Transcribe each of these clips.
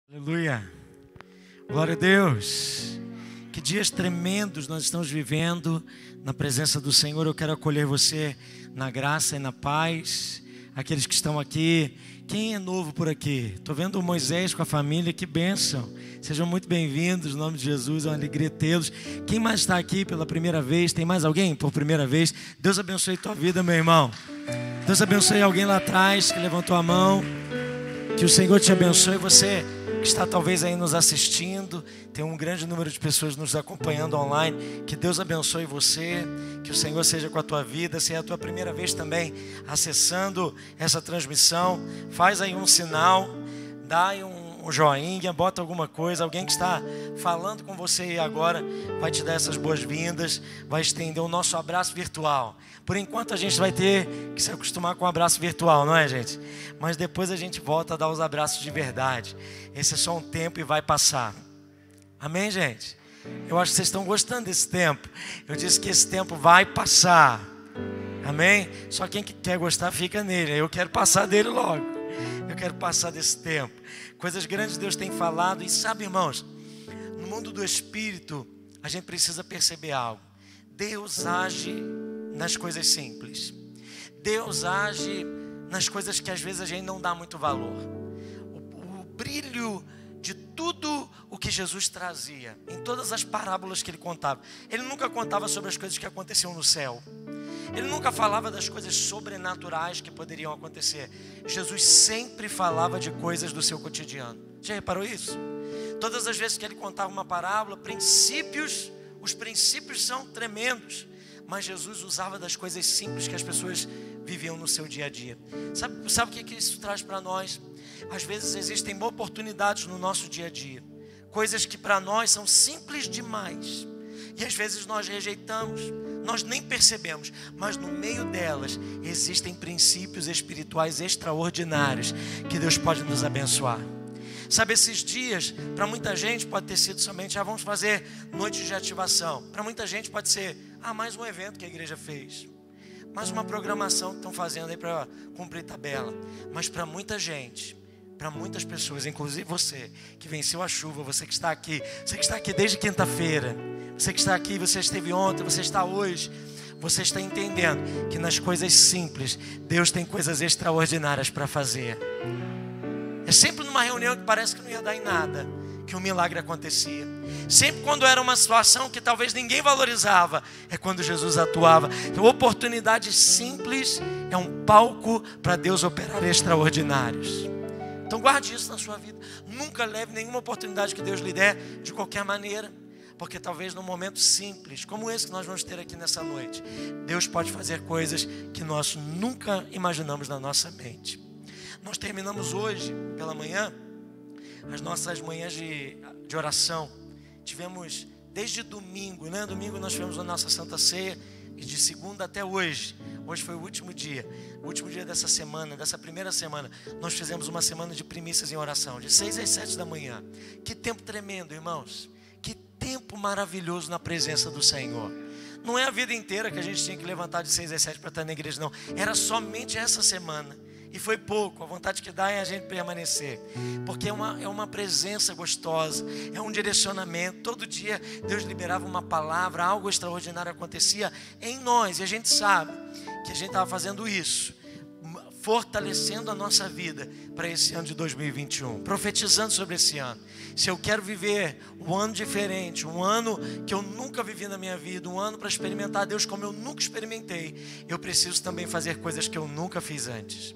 Aleluia, glória a Deus. Que dias tremendos nós estamos vivendo na presença do Senhor. Eu quero acolher você na graça e na paz. Aqueles que estão aqui, quem é novo por aqui? Estou vendo o Moisés com a família, que bênção. Sejam muito bem-vindos, no nome de Jesus, é uma alegria tê-los. Quem mais está aqui pela primeira vez? Tem mais alguém por primeira vez? Deus abençoe tua vida, meu irmão. Deus abençoe alguém lá atrás que levantou a mão. Que o Senhor te abençoe. Você que está talvez aí nos assistindo, tem um grande número de pessoas nos acompanhando online. Que Deus abençoe você, que o Senhor seja com a tua vida. Se é a tua primeira vez também acessando essa transmissão, faz aí um sinal, dá aí um joinha, bota alguma coisa. Alguém que está falando com você aí agora vai te dar essas boas-vindas, vai estender o nosso abraço virtual. Por enquanto a gente vai ter que se acostumar com o abraço virtual, não é, gente? Mas depois a gente volta a dar os abraços de verdade. Esse é só um tempo e vai passar. Amém, gente? Eu acho que vocês estão gostando desse tempo. Eu disse que esse tempo vai passar. Amém? Só quem quer gostar fica nele. Eu quero passar dele logo. Eu quero passar desse tempo. Coisas grandes Deus tem falado. E sabe, irmãos, no mundo do Espírito, a gente precisa perceber algo. Deus age nas coisas simples. Deus age nas coisas que às vezes a gente não dá muito valor. O brilho de tudo o que Jesus trazia, em todas as parábolas que ele contava. Ele nunca contava sobre as coisas que aconteciam no céu. Ele nunca falava das coisas sobrenaturais que poderiam acontecer. Jesus sempre falava de coisas do seu cotidiano. Já reparou isso? Todas as vezes que ele contava uma parábola, os princípios são tremendos. Mas Jesus usava das coisas simples que as pessoas viviam no seu dia a dia. Sabe o que isso traz para nós? Às vezes existem oportunidades no nosso dia a dia. Coisas que para nós são simples demais. E às vezes nós rejeitamos, nós nem percebemos. Mas no meio delas existem princípios espirituais extraordinários que Deus pode nos abençoar. Sabe, esses dias, para muita gente pode ter sido somente, vamos fazer noites de ativação. Para muita gente pode ser, mais um evento que a igreja fez. Mais uma programação que estão fazendo aí para cumprir tabela. Mas para muita gente, para muitas pessoas, inclusive você, que venceu a chuva, você que está aqui desde quinta-feira, você que está aqui, você esteve ontem, você está hoje, você está entendendo que nas coisas simples, Deus tem coisas extraordinárias para fazer. É sempre numa reunião que parece que não ia dar em nada que um milagre acontecia. Sempre quando era uma situação que talvez ninguém valorizava, é quando Jesus atuava. Então, oportunidades simples é um palco para Deus operar extraordinários. Então guarde isso na sua vida. Nunca leve nenhuma oportunidade que Deus lhe der de qualquer maneira. Porque talvez num momento simples, como esse que nós vamos ter aqui nessa noite, Deus pode fazer coisas que nós nunca imaginamos na nossa mente. Nós terminamos hoje, pela manhã, as nossas manhãs de oração. Tivemos desde domingo, né? Domingo nós tivemos a nossa Santa Ceia, e de segunda até hoje. Hoje foi o último dia dessa semana, dessa primeira semana. Nós fizemos uma semana de primícias em oração, de 6 às 7 da manhã. Que tempo tremendo, irmãos. Que tempo maravilhoso na presença do Senhor. Não é a vida inteira que a gente tinha que levantar de 6 às 7 para estar na igreja, não. Era somente essa semana. E foi pouco, a vontade que dá é a gente permanecer. Porque é uma presença gostosa, é um direcionamento. Todo dia Deus liberava uma palavra, algo extraordinário acontecia em nós. E a gente sabe que a gente estava fazendo isso, fortalecendo a nossa vida para esse ano de 2021, profetizando sobre esse ano. Se eu quero viver um ano diferente, um ano que eu nunca vivi na minha vida, um ano para experimentar Deus como eu nunca experimentei, eu preciso também fazer coisas que eu nunca fiz antes.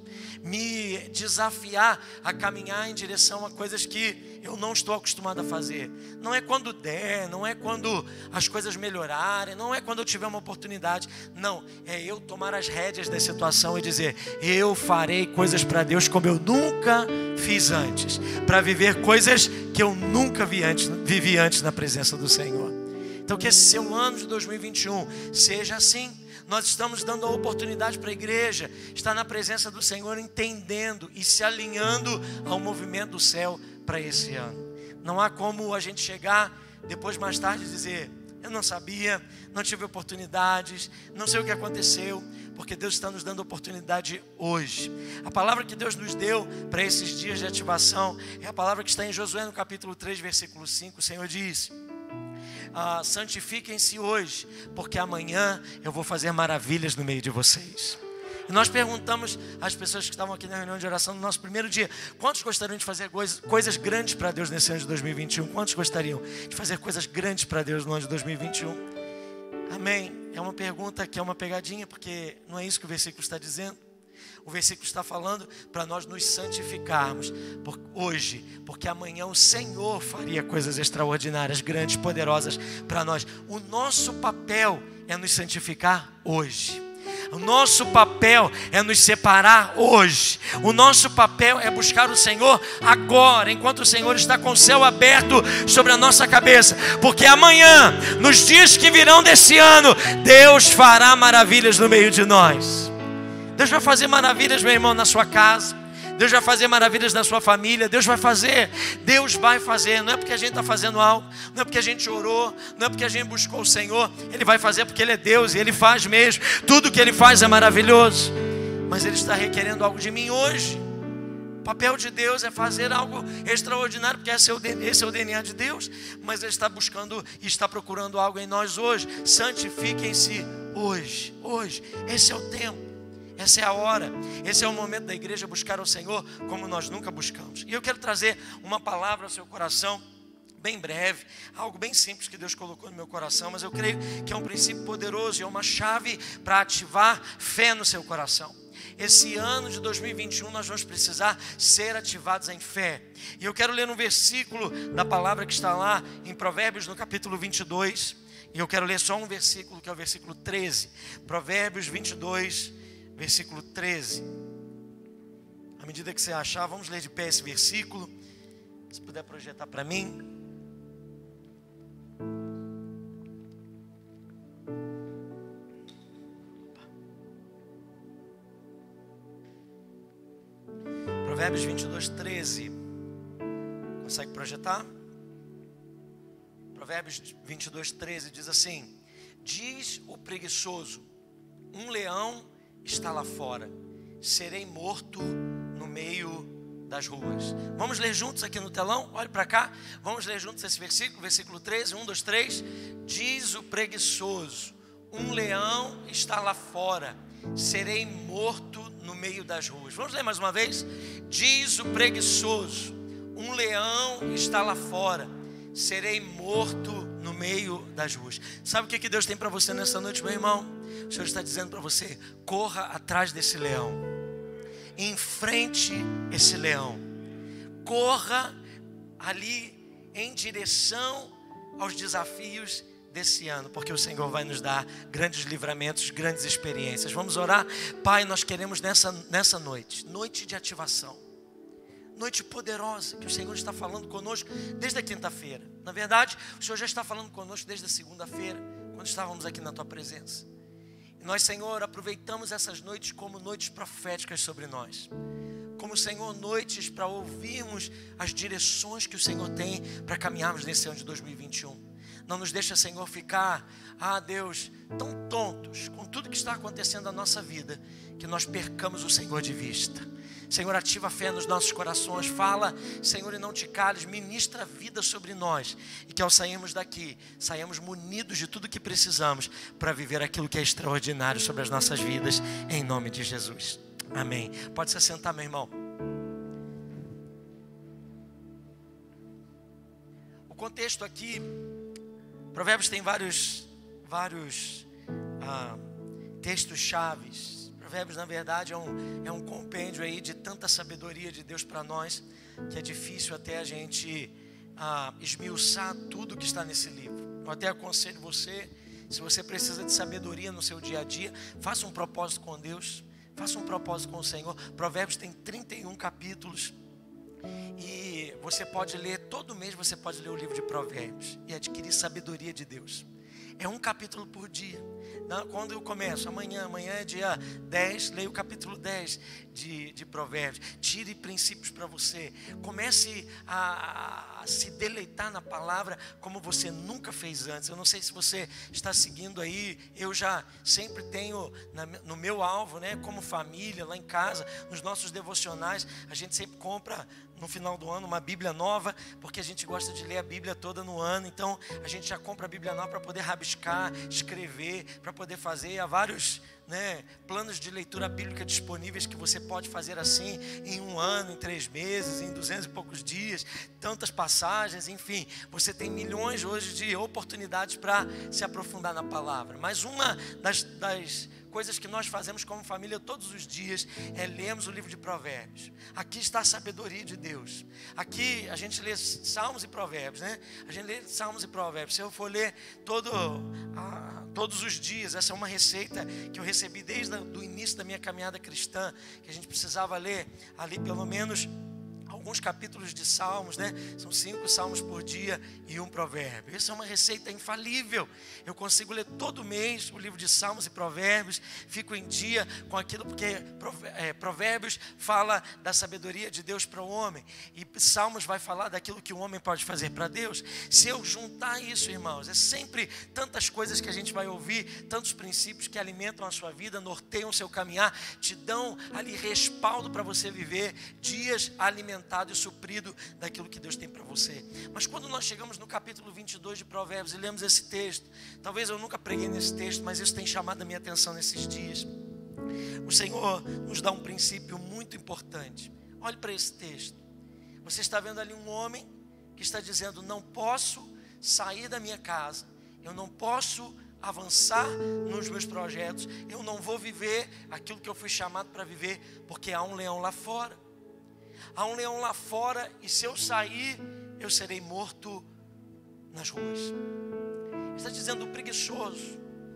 Me desafiar a caminhar em direção a coisas que eu não estou acostumado a fazer. Não é quando der, não é quando as coisas melhorarem, não é quando eu tiver uma oportunidade. Não, é eu tomar as rédeas da situação e dizer, eu farei coisas para Deus como eu nunca fiz antes. Para viver coisas que eu nunca vivi antes na presença do Senhor. Então que esse seu ano de 2021 seja assim. Nós estamos dando a oportunidade para a igreja estar na presença do Senhor, entendendo e se alinhando ao movimento do céu para esse ano. Não há como a gente chegar depois mais tarde e dizer, eu não sabia, não tive oportunidades, não sei o que aconteceu, porque Deus está nos dando oportunidade hoje. A palavra que Deus nos deu para esses dias de ativação é a palavra que está em Josué no capítulo 3, versículo 5. O Senhor diz: santifiquem-se hoje, porque amanhã eu vou fazer maravilhas no meio de vocês. E nós perguntamos às pessoas que estavam aqui na reunião de oração no nosso primeiro dia: quantos gostariam de fazer coisas grandes para Deus nesse ano de 2021? Quantos gostariam de fazer coisas grandes para Deus no ano de 2021? Amém. É uma pergunta que é uma pegadinha, porque não é isso que o versículo está dizendo. O versículo está falando para nós nos santificarmos hoje, porque amanhã o Senhor faria coisas extraordinárias, grandes, poderosas para nós. O nosso papel é nos santificar hoje. O nosso papel é nos separar hoje. O nosso papel é buscar o Senhor agora, enquanto o Senhor está com o céu aberto sobre a nossa cabeça. Porque amanhã, nos dias que virão desse ano, Deus fará maravilhas no meio de nós. Deus vai fazer maravilhas, meu irmão, na sua casa. Deus vai fazer maravilhas na sua família. Deus vai fazer. Não é porque a gente está fazendo algo, não é porque a gente orou, não é porque a gente buscou o Senhor. Ele vai fazer porque Ele é Deus e Ele faz mesmo. Tudo que Ele faz é maravilhoso. Mas Ele está requerendo algo de mim hoje. O papel de Deus é fazer algo extraordinário, porque esse é o DNA de Deus. Mas Ele está buscando e está procurando algo em nós hoje. Santifiquem-se hoje. Hoje. Esse é o tempo. Essa é a hora, esse é o momento da igreja buscar o Senhor como nós nunca buscamos. E eu quero trazer uma palavra ao seu coração, bem breve, algo bem simples que Deus colocou no meu coração, mas eu creio que é um princípio poderoso e é uma chave para ativar fé no seu coração. Esse ano de 2021 nós vamos precisar ser ativados em fé. E eu quero ler um versículo da palavra que está lá em Provérbios no capítulo 22. E eu quero ler só um versículo, que é o versículo 13. Provérbios 22, versículo 13. À medida que você achar, vamos ler de pé esse versículo. Se puder projetar para mim. Provérbios 22, 13. Consegue projetar? Provérbios 22, 13 diz assim: diz o preguiçoso, um leão está lá fora, serei morto no meio das ruas. Vamos ler juntos aqui no telão? Olhe para cá, vamos ler juntos esse versículo, versículo 13, 1, 2, 3. Diz o preguiçoso, um leão está lá fora, serei morto no meio das ruas. Vamos ler mais uma vez? Diz o preguiçoso, um leão está lá fora, serei morto no meio das ruas. Sabe o que Deus tem para você nessa noite, meu irmão? O Senhor está dizendo para você: corra atrás desse leão, enfrente esse leão, corra ali em direção aos desafios desse ano, porque o Senhor vai nos dar grandes livramentos, grandes experiências. Vamos orar? Pai, nós queremos nessa noite de ativação, noite poderosa, que o Senhor está falando conosco desde a quinta-feira. Na verdade, o Senhor já está falando conosco desde a segunda-feira, quando estávamos aqui na Tua presença. E nós, Senhor, aproveitamos essas noites como noites proféticas sobre nós. Como, Senhor, noites para ouvirmos as direções que o Senhor tem para caminharmos nesse ano de 2021. Não nos deixa, Senhor, ficar, Deus, tão tontos com tudo que está acontecendo na nossa vida, que nós percamos o Senhor de vista. Senhor, ativa a fé nos nossos corações. Fala, Senhor, e não te cales. Ministra a vida sobre nós. E que ao sairmos daqui, saiamos munidos de tudo que precisamos para viver aquilo que é extraordinário sobre as nossas vidas. Em nome de Jesus. Amém. Pode se assentar, meu irmão. O contexto aqui, Provérbios tem vários textos chaves. Provérbios, na verdade, é um compêndio aí de tanta sabedoria de Deus para nós, que é difícil até a gente esmiuçar tudo que está nesse livro. Eu até aconselho você, se você precisa de sabedoria no seu dia a dia, faça um propósito com Deus, faça um propósito com o Senhor. Provérbios tem 31 capítulos e você pode ler, todo mês você pode ler o livro de Provérbios e adquirir sabedoria de Deus. É um capítulo por dia. Quando eu começo? Amanhã é dia 10, leia o capítulo 10 de Provérbios. Tire princípios para você. Comece a se deleitar na palavra como você nunca fez antes. Eu não sei se você está seguindo aí. Eu já sempre tenho no meu alvo, né, como família, lá em casa, nos nossos devocionais, a gente sempre compra no final do ano uma Bíblia nova, porque a gente gosta de ler a Bíblia toda no ano. Então a gente já compra a Bíblia nova para poder rabiscar, escrever, para poder fazer. Há vários, né, planos de leitura bíblica disponíveis que você pode fazer assim em 1 ano, em 3 meses, em 200 e poucos dias, tantas passagens, enfim, você tem milhões hoje de oportunidades para se aprofundar na palavra. Mas uma das coisas que nós fazemos como família todos os dias é lermos o livro de Provérbios. Aqui está a sabedoria de Deus. Aqui a gente lê Salmos e Provérbios, né? A gente lê Salmos e Provérbios. Se eu for ler todos os dias, essa é uma receita que eu recebi desde o início da minha caminhada cristã, que a gente precisava ler ali pelo menos alguns capítulos de Salmos, né? São 5 Salmos por dia e 1 provérbio. Essa é uma receita infalível. Eu consigo ler todo mês o livro de Salmos e Provérbios, fico em dia com aquilo, porque Provérbios fala da sabedoria de Deus para o homem, e Salmos vai falar daquilo que o homem pode fazer para Deus. Se eu juntar isso, irmãos, é sempre tantas coisas que a gente vai ouvir, tantos princípios que alimentam a sua vida, norteiam o seu caminhar, te dão ali respaldo para você viver dias alimentados e suprido daquilo que Deus tem para você. Mas quando nós chegamos no capítulo 22 de Provérbios e lemos esse texto, talvez eu nunca preguei nesse texto, mas isso tem chamado a minha atenção nesses dias. O Senhor nos dá um princípio muito importante. Olhe para esse texto. Você está vendo ali um homem que está dizendo: não posso sair da minha casa, eu não posso avançar nos meus projetos, eu não vou viver aquilo que eu fui chamado para viver, porque há um leão lá fora. Há um leão lá fora, e se eu sair, eu serei morto nas ruas. Ele está dizendo: o preguiçoso,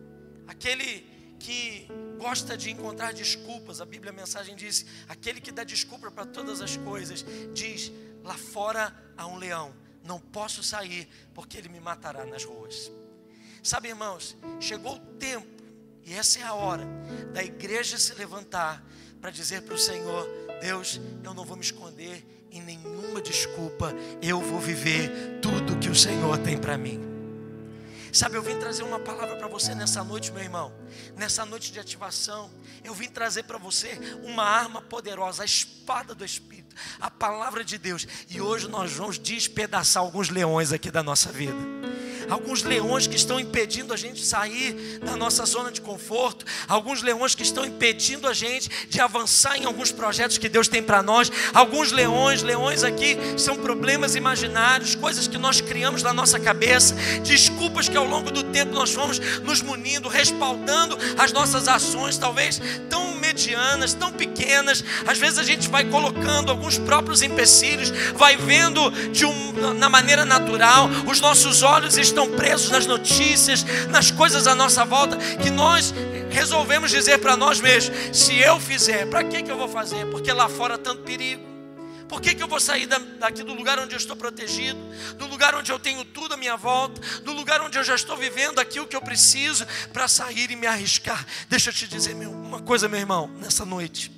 aquele que gosta de encontrar desculpas. A Bíblia, a mensagem diz: aquele que dá desculpa para todas as coisas, diz: lá fora há um leão, não posso sair, porque ele me matará nas ruas. Sabe, irmãos, chegou o tempo, e essa é a hora da igreja se levantar para dizer para o Senhor: Deus, eu não vou me esconder em nenhuma desculpa, eu vou viver tudo que o Senhor tem para mim. Sabe, eu vim trazer uma palavra para você nessa noite, meu irmão. Nessa noite de ativação, eu vim trazer para você uma arma poderosa, a espada do Espírito, a palavra de Deus. E hoje nós vamos despedaçar alguns leões aqui da nossa vida. Alguns leões que estão impedindo a gente sair da nossa zona de conforto. Alguns leões que estão impedindo a gente de avançar em alguns projetos que Deus tem para nós. Alguns leões aqui são problemas imaginários, coisas que nós criamos na nossa cabeça, desculpas que ao longo do tempo nós fomos nos munindo, respaldando as nossas ações, talvez tão medianas, tão pequenas. Às vezes a gente vai colocando alguns próprios empecilhos, vai vendo na maneira natural, os nossos olhos estão presos nas notícias, nas coisas à nossa volta, que nós resolvemos dizer para nós mesmos: se eu fizer, para que eu vou fazer? Porque lá fora há tanto perigo. Por que eu vou sair daqui do lugar onde eu estou protegido, do lugar onde eu tenho tudo à minha volta, do lugar onde eu já estou vivendo aquilo que eu preciso, para sair e me arriscar? Deixa eu te dizer uma coisa, meu irmão, nessa noite: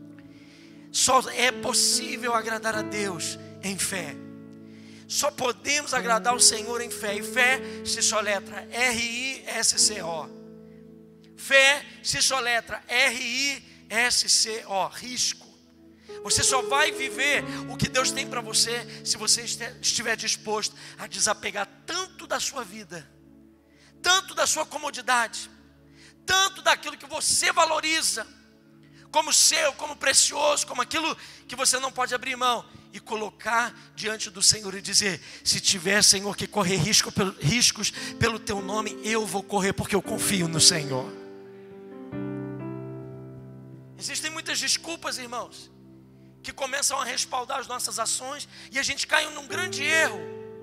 só é possível agradar a Deus em fé. Só podemos agradar o Senhor em fé. E fé se soletra R-I-S-C-O. Fé se soletra R-I-S-C-O. Risco. Você só vai viver o que Deus tem para você se você estiver disposto a desapegar tanto da sua vida, tanto da sua comodidade, tanto daquilo que você valoriza como seu, como precioso, como aquilo que você não pode abrir mão, e colocar diante do Senhor e dizer: se tiver, Senhor, que correr riscos pelo teu nome, eu vou correr, porque eu confio no Senhor. Existem muitas desculpas, irmãos, que começam a respaldar as nossas ações, e a gente cai num grande erro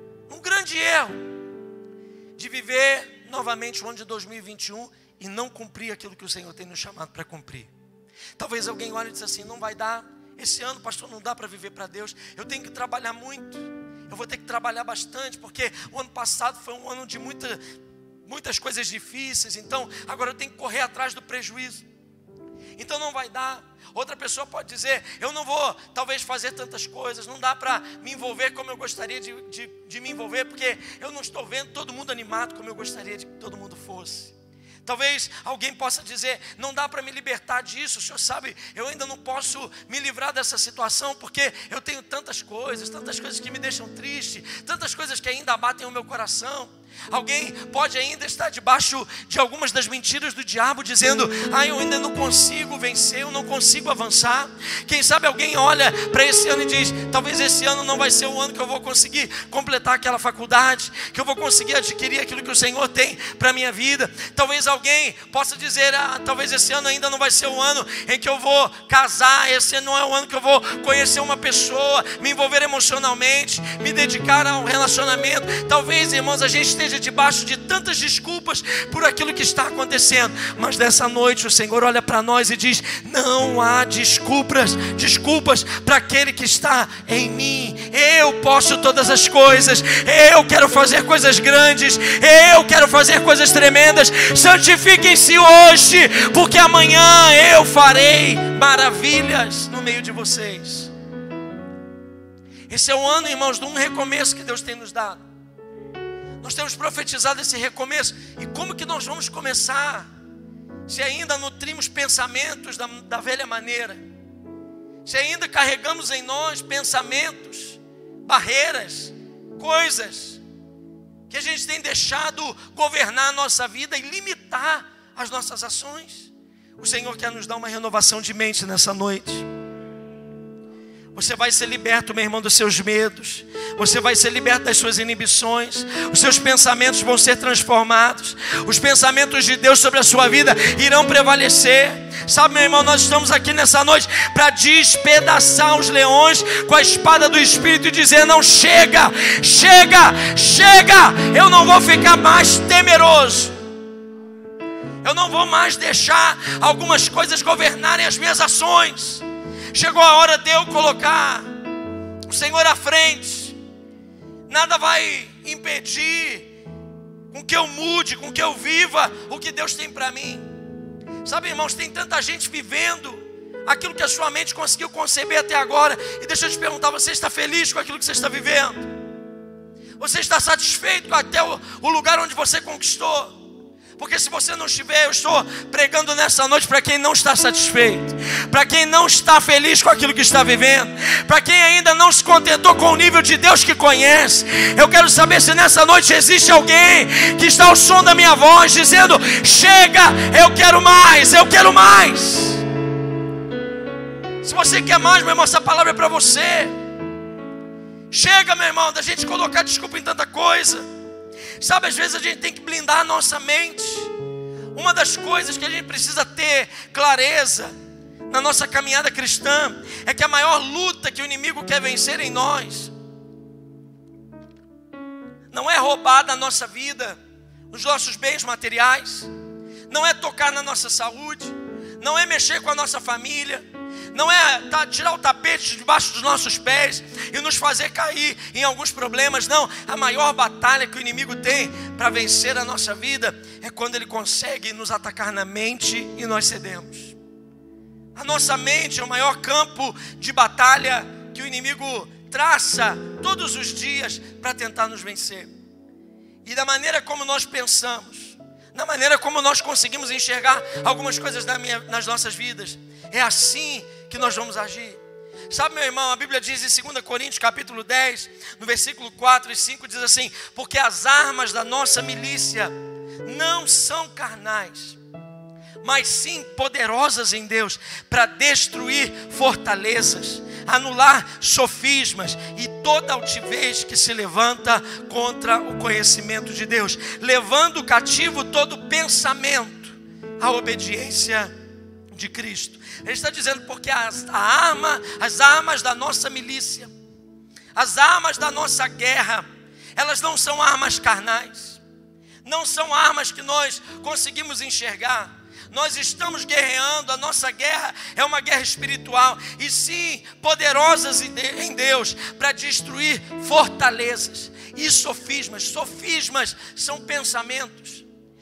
de viver novamente o ano de 2021 e não cumprir aquilo que o Senhor tem nos chamado para cumprir. Talvez alguém olhe e diz assim: não vai dar, esse ano, pastor, não dá para viver para Deus, eu tenho que trabalhar muito, eu vou ter que trabalhar bastante, porque o ano passado foi um ano de muita muitas coisas difíceis, então agora eu tenho que correr atrás do prejuízo. Então não vai dar. Outra pessoa pode dizer, eu não vou talvez fazer tantas coisas, não dá para me envolver como eu gostaria de me envolver, porque eu não estou vendo todo mundo animado como eu gostaria de que todo mundo fosse. Talvez alguém possa dizer, não dá para me libertar disso, o senhor sabe, eu ainda não posso me livrar dessa situação, porque eu tenho tantas coisas que me deixam triste, tantas coisas que ainda abatem o meu coração. Alguém pode ainda estar debaixo de algumas das mentiras do diabo, dizendo, eu ainda não consigo vencer, eu não consigo avançar. Quem sabe alguém olha para esse ano e diz, talvez esse ano não vai ser o ano que eu vou conseguir completar aquela faculdade, que eu vou conseguir adquirir aquilo que o Senhor tem para a minha vida. Talvez alguém possa dizer, talvez esse ano ainda não vai ser o ano em que eu vou casar, esse não é o ano que eu vou conhecer uma pessoa, me envolver emocionalmente, me dedicar a um relacionamento. Talvez, irmãos, a gente esteja debaixo de tantas desculpas por aquilo que está acontecendo, mas nessa noite o Senhor olha para nós e diz, não há desculpas para aquele que está em mim. Eu posso todas as coisas, eu quero fazer coisas grandes, eu quero fazer coisas tremendas. Santifiquem-se hoje, porque amanhã eu farei maravilhas no meio de vocês. Esse é o ano, irmãos, de um recomeço que Deus tem nos dado. Nós temos profetizado esse recomeço. E como que nós vamos começar? Se ainda nutrimos pensamentos da velha maneira. Se ainda carregamos em nós pensamentos, barreiras, coisas que a gente tem deixado governar a nossa vida e limitar as nossas ações. O Senhor quer nos dar uma renovação de mente nessa noite. Você vai ser liberto, meu irmão, dos seus medos. Você vai ser liberto das suas inibições. Os seus pensamentos vão ser transformados. Os pensamentos de Deus sobre a sua vida irão prevalecer. Sabe, meu irmão, nós estamos aqui nessa noite para despedaçar os leões com a espada do Espírito e dizer, não, chega. Eu não vou ficar mais temeroso. Eu não vou mais deixar algumas coisas governarem as minhas ações. Chegou a hora de eu colocar o Senhor à frente. Nada vai impedir com que eu mude, com que eu viva o que Deus tem para mim. Sabe, irmãos, tem tanta gente vivendo aquilo que a sua mente conseguiu conceber até agora. E deixa eu te perguntar, você está feliz com aquilo que você está vivendo? Você está satisfeito até o lugar onde você conquistou? Porque se você não estiver, eu estou pregando nessa noite para quem não está satisfeito, para quem não está feliz com aquilo que está vivendo, para quem ainda não se contentou com o nível de Deus que conhece. Eu quero saber se nessa noite existe alguém que está ao som da minha voz dizendo, chega, eu quero mais. Se você quer mais, meu irmão, essa palavra é para você. Chega, meu irmão, da gente colocar desculpa em tanta coisa. Sabe, às vezes a gente tem que blindar a nossa mente. Uma das coisas que a gente precisa ter clareza na nossa caminhada cristã é que a maior luta que o inimigo quer vencer em nós não é roubar da nossa vida os nossos bens materiais, não é tocar na nossa saúde, não é mexer com a nossa família, não é tirar o tapete debaixo dos nossos pés e nos fazer cair em alguns problemas. Não, a maior batalha que o inimigo tem para vencer a nossa vida é quando ele consegue nos atacar na mente e nós cedemos. A nossa mente é o maior campo de batalha que o inimigo traça todos os dias para tentar nos vencer. E da maneira como nós pensamos, na maneira como nós conseguimos enxergar algumas coisas nas nossas vidas, é assim que nós vamos agir. Sabe, meu irmão, a Bíblia diz em 2 Coríntios capítulo 10, no versículo 4 e 5, diz assim, porque as armas da nossa milícia não são carnais, mas sim poderosas em Deus, para destruir fortalezas, anular sofismas e toda altivez que se levanta contra o conhecimento de Deus, levando cativo todo pensamento à obediência de Cristo. Ele está dizendo, porque as armas da nossa milícia, as armas da nossa guerra, elas não são armas carnais, não são armas que nós conseguimos enxergar. Nós estamos guerreando, a nossa guerra é uma guerra espiritual, e sim, poderosas em Deus, para destruir fortalezas e sofismas. Sofismas são pensamentos,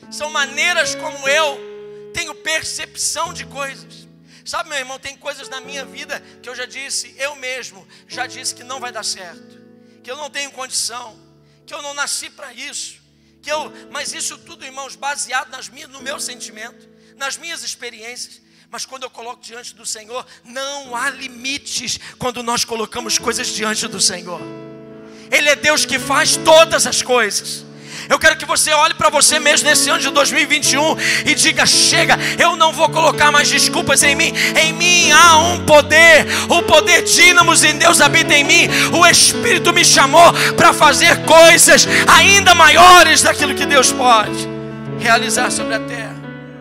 São maneiras como eu tenho percepção de coisas. Sabe, meu irmão, tem coisas na minha vida que eu já disse, eu mesmo já disse que não vai dar certo, que eu não tenho condição, que eu não nasci para isso, mas isso tudo, irmãos, baseado no meu sentimento, nas minhas experiências. Mas quando eu coloco diante do Senhor, não há limites quando nós colocamos coisas diante do Senhor. Ele é Deus que faz todas as coisas. Eu quero que você olhe para você mesmo nesse ano de 2021 e diga: chega, eu não vou colocar mais desculpas em mim. Em mim há um poder, o poder dínamos em Deus habita em mim. O Espírito me chamou para fazer coisas ainda maiores daquilo que Deus pode realizar sobre a terra.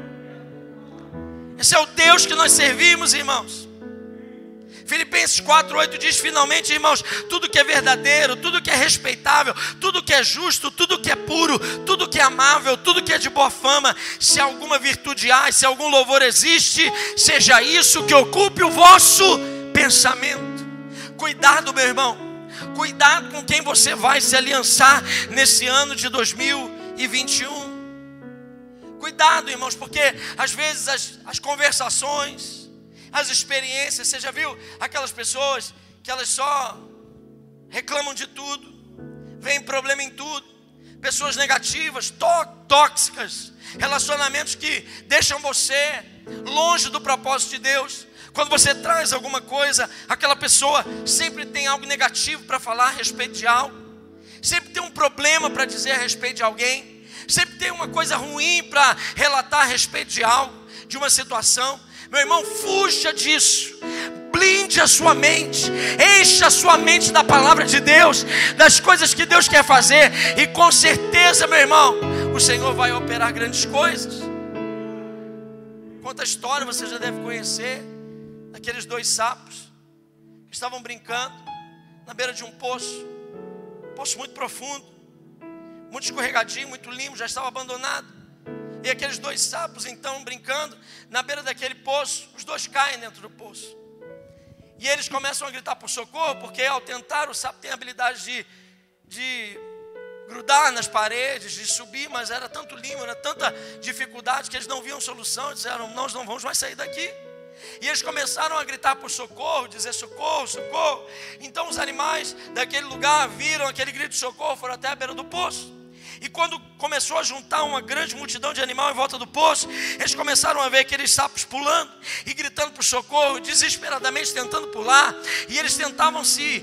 Esse é o Deus que nós servimos, irmãos. Filipenses 4:8 diz: finalmente, irmãos, tudo que é verdadeiro, tudo que é respeitável, tudo que é justo, tudo que é puro, tudo que é amável, tudo que é de boa fama, se alguma virtude há, se algum louvor existe, seja isso que ocupe o vosso pensamento. Cuidado, meu irmão, cuidado com quem você vai se aliançar nesse ano de 2021. Cuidado, irmãos, porque às vezes as conversações, as experiências, você já viu aquelas pessoas que elas só reclamam de tudo, veem problema em tudo, pessoas negativas, tóxicas, relacionamentos que deixam você longe do propósito de Deus. Quando você traz alguma coisa, aquela pessoa sempre tem algo negativo para falar a respeito de algo, sempre tem um problema para dizer a respeito de alguém, sempre tem uma coisa ruim para relatar a respeito de algo, de uma situação. Meu irmão, fuja disso. Blinde a sua mente, encha a sua mente da palavra de Deus, das coisas que Deus quer fazer, e com certeza, meu irmão, o Senhor vai operar grandes coisas. Quanta história você já deve conhecer daqueles dois sapos que estavam brincando na beira de um poço muito profundo, muito escorregadio, muito limpo, já estava abandonado. E aqueles dois sapos, então, brincando na beira daquele poço, os dois caem dentro do poço. E eles começam a gritar por socorro, porque ao tentar, o sapo tem a habilidade de grudar nas paredes, de subir, mas era tanto limo, era tanta dificuldade que eles não viam solução. Disseram: nós não vamos mais sair daqui. E eles começaram a gritar por socorro, dizer: socorro, socorro. Então os animais daquele lugar viram aquele grito de socorro, foram até a beira do poço. E quando começou a juntar uma grande multidão de animais em volta do poço, eles começaram a ver aqueles sapos pulando e gritando por socorro, desesperadamente tentando pular. E eles tentavam se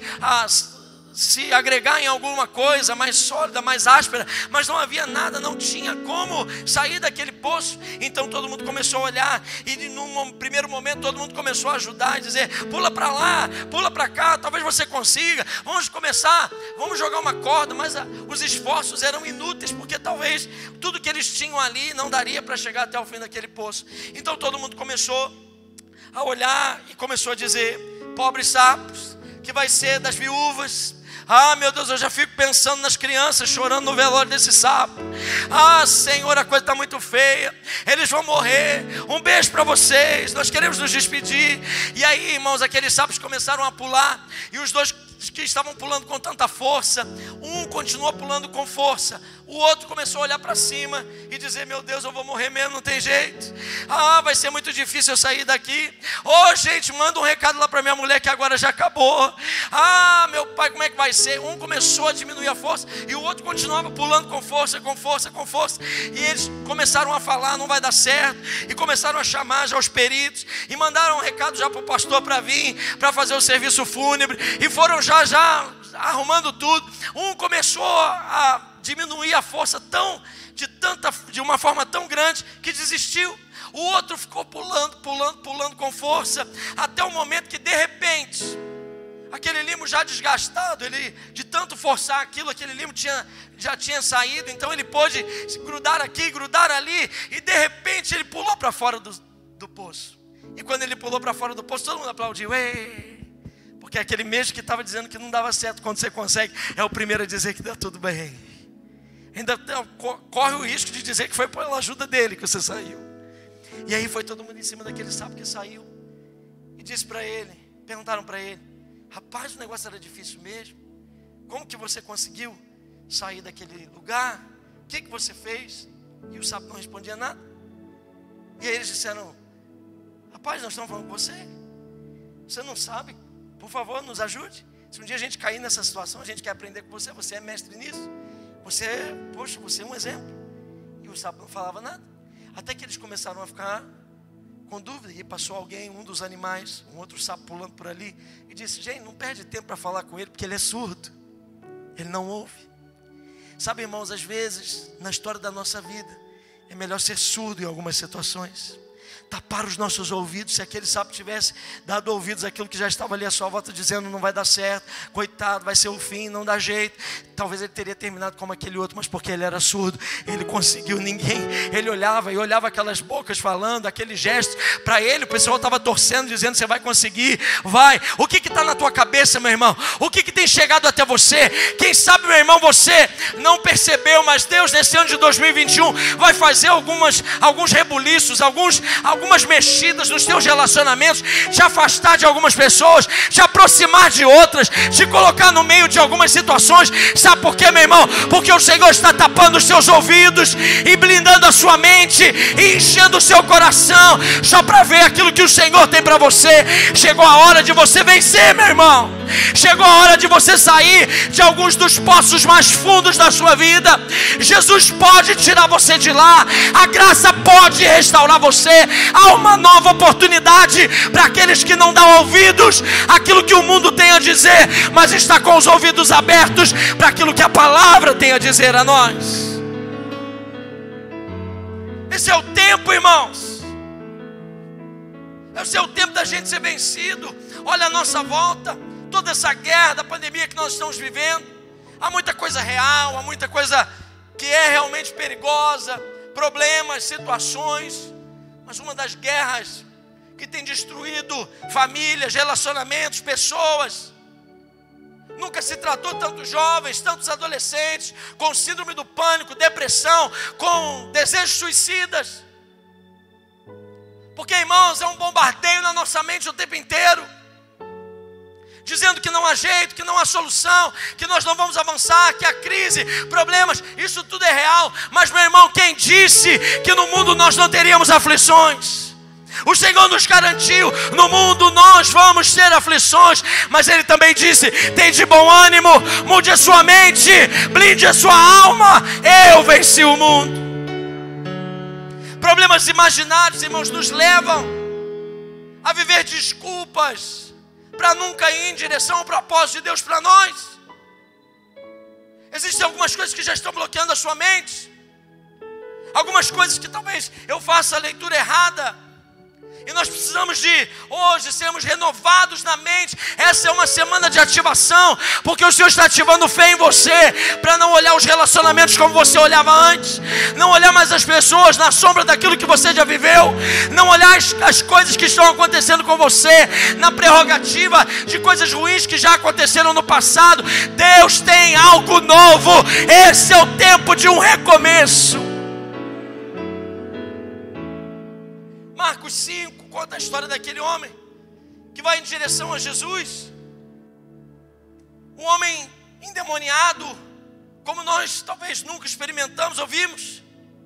agregar em alguma coisa mais sólida, mais áspera, mas não havia nada, não tinha como sair daquele poço. Então todo mundo começou a olhar, e num primeiro momento todo mundo começou a ajudar, e dizer: pula para lá, pula para cá, talvez você consiga, vamos jogar uma corda. Mas os esforços eram inúteis, porque talvez tudo que eles tinham ali não daria para chegar até o fim daquele poço. Então todo mundo começou a olhar e começou a dizer: pobres sapos, que vai ser das viúvas? Ah, meu Deus, eu já fico pensando nas crianças chorando no velório desse sapo. Ah, Senhor, a coisa está muito feia, eles vão morrer. Um beijo para vocês, nós queremos nos despedir. E aí, irmãos, aqueles sapos começaram a pular, e os dois que estavam pulando com tanta força, um continuou pulando com força, o outro começou a olhar para cima e dizer: meu Deus, eu vou morrer mesmo, não tem jeito. Ah, vai ser muito difícil eu sair daqui. Gente, manda um recado lá para minha mulher que agora já acabou. Ah, meu pai, como é que vai ser? Um começou a diminuir a força e o outro continuava pulando com força, com força, com força. E eles começaram a falar: não vai dar certo. E começaram a chamar já os peritos, e mandaram um recado já para o pastor para vir, para fazer o serviço fúnebre. E foram já arrumando tudo. Um começou a diminuir a força de uma forma tão grande que desistiu. O outro ficou pulando com força, até o momento que de repente aquele limo já desgastado, ele de tanto forçar aquilo, aquele limo já tinha saído. Então ele pôde grudar aqui, grudar ali, e de repente ele pulou para fora do poço. E quando ele pulou para fora do poço, todo mundo aplaudiu. Ei! Porque aquele mesmo que estava dizendo que não dava certo, quando você consegue, é o primeiro a dizer que dá tudo bem. Ainda corre o risco de dizer que foi pela ajuda dele que você saiu. E aí foi todo mundo em cima daquele sapo que saiu e disse para ele, perguntaram para ele: rapaz, o negócio era difícil mesmo? Como que você conseguiu sair daquele lugar? O que você fez? E o sapo não respondia nada. E aí eles disseram: rapaz, nós estamos falando com você. Você não sabe? Por favor, nos ajude. Se um dia a gente cair nessa situação, a gente quer aprender com você. Você é mestre nisso. Você é um exemplo. E o sapo não falava nada. Até que eles começaram a ficar com dúvida. E passou alguém, um dos animais, um outro sapo pulando por ali, e disse: gente, não perde tempo para falar com ele, porque ele é surdo. Ele não ouve. Sabe, irmãos, às vezes, na história da nossa vida, é melhor ser surdo em algumas situações. Tapar os nossos ouvidos. Se aquele sapo tivesse dado ouvidos àquilo que já estava ali à sua volta, dizendo: não vai dar certo, coitado, vai ser o fim, não dá jeito, talvez ele teria terminado como aquele outro. Mas porque ele era surdo, ele conseguiu. Ninguém, ele olhava e olhava aquelas bocas falando, aqueles gestos, para ele o pessoal estava torcendo, dizendo: você vai conseguir, vai. O que está na tua cabeça, meu irmão? O que tem chegado até você? Quem sabe, meu irmão, você não percebeu, mas Deus nesse ano de 2021 vai fazer alguns rebuliços, algumas mexidas nos teus relacionamentos, te afastar de algumas pessoas, te aproximar de outras, te colocar no meio de algumas situações. Sabe por quê, meu irmão? Porque o Senhor está tapando os seus ouvidos e blindando a sua mente e enchendo o seu coração só para ver aquilo que o Senhor tem para você. Chegou a hora de você vencer, meu irmão. Chegou a hora de você sair de alguns dos poços mais fundos da sua vida. Jesus pode tirar você de lá. A graça pode restaurar você. Há uma nova oportunidade para aqueles que não dão ouvidos àquilo que o mundo tem a dizer, mas está com os ouvidos abertos para aquilo que a palavra tem a dizer a nós. Esse é o tempo, irmãos. Esse é o tempo da gente ser vencido. Olha a nossa volta, toda essa guerra da pandemia que nós estamos vivendo. Há muita coisa real, há muita coisa que é realmente perigosa, problemas, situações. Mas uma das guerras que tem destruído famílias, relacionamentos, pessoas. Nunca se tratou tantos jovens, tantos adolescentes com síndrome do pânico, depressão, com desejos suicidas. Porque, irmãos, é um bombardeio na nossa mente o tempo inteiro, dizendo que não há jeito, que não há solução, que nós não vamos avançar, que há crise, problemas. Isso tudo é real. Mas, meu irmão, quem disse que no mundo nós não teríamos aflições? O Senhor nos garantiu: no mundo nós vamos ter aflições. Mas Ele também disse: tem de bom ânimo, mude a sua mente, blinde a sua alma, eu venci o mundo. Problemas imaginários, irmãos, nos levam a viver desculpas para nunca ir em direção ao propósito de Deus para nós. Existem algumas coisas que já estão bloqueando a sua mente, algumas coisas que talvez eu faça a leitura errada, e nós precisamos de hoje sermos renovados na mente. Essa é uma semana de ativação, porque o Senhor está ativando fé em você, para não olhar os relacionamentos como você olhava antes, não olhar mais as pessoas na sombra daquilo que você já viveu, não olhar as coisas que estão acontecendo com você na prerrogativa de coisas ruins que já aconteceram no passado. Deus tem algo novo. Esse é o tempo de um recomeço. Marcos 5 conta a história daquele homem que vai em direção a Jesus. Um homem endemoniado, como nós talvez nunca experimentamos ou vimos.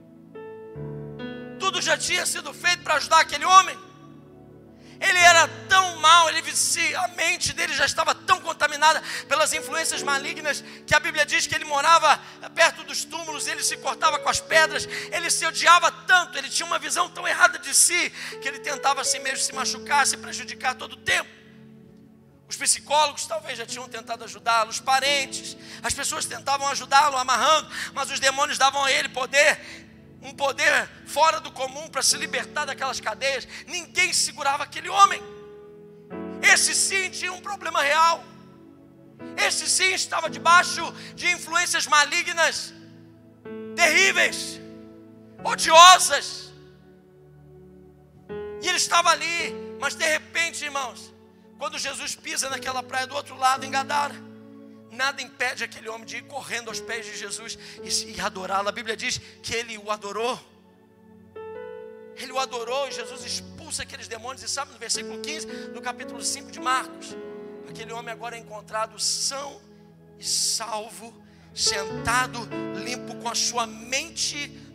Tudo já tinha sido feito para ajudar aquele homem. Ele era tão mau, a mente dele já estava tão contaminada pelas influências malignas, que a Bíblia diz que ele morava perto dos túmulos, ele se cortava com as pedras, ele se odiava tanto, ele tinha uma visão tão errada de si, que ele tentava assim mesmo se machucar, se prejudicar todo o tempo. Os psicólogos talvez já tinham tentado ajudá-lo, os parentes, as pessoas tentavam ajudá-lo amarrando, mas os demônios davam a ele poder, um poder fora do comum para se libertar daquelas cadeias. Ninguém segurava aquele homem. Esse sim tinha um problema real. Esse sim estava debaixo de influências malignas, terríveis, odiosas. E ele estava ali, mas de repente, irmãos, quando Jesus pisa naquela praia do outro lado, em Gadara, nada impede aquele homem de ir correndo aos pés de Jesus e adorá-lo. A Bíblia diz que ele o adorou. Ele o adorou e Jesus expulsa aqueles demônios. E sabe, no versículo 15 do capítulo 5 de Marcos, aquele homem agora é encontrado são e salvo, sentado, limpo, com a sua mente